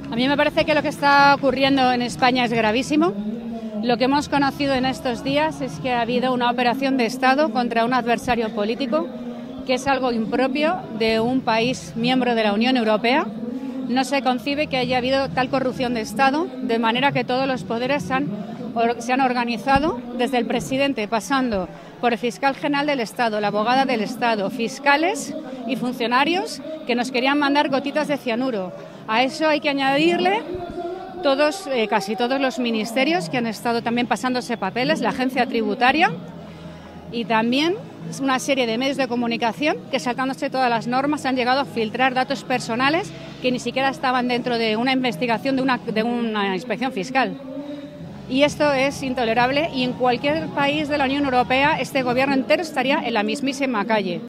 A mí me parece que lo que está ocurriendo en España es gravísimo. Lo que hemos conocido en estos días es que ha habido una operación de Estado contra un adversario político, que es algo impropio de un país miembro de la Unión Europea. No se concibe que haya habido tal corrupción de Estado, de manera que todos los poderes se han organizado, desde el presidente, pasando por el fiscal general del Estado, la abogada del Estado, fiscales y funcionarios que nos querían mandar gotitas de cianuro. A eso hay que añadirle casi todos los ministerios que han estado también pasándose papeles, la agencia tributaria y también una serie de medios de comunicación que, saltándose todas las normas, han llegado a filtrar datos personales que ni siquiera estaban dentro de una investigación de una inspección fiscal. Y esto es intolerable, y en cualquier país de la Unión Europea este gobierno entero estaría en la mismísima calle.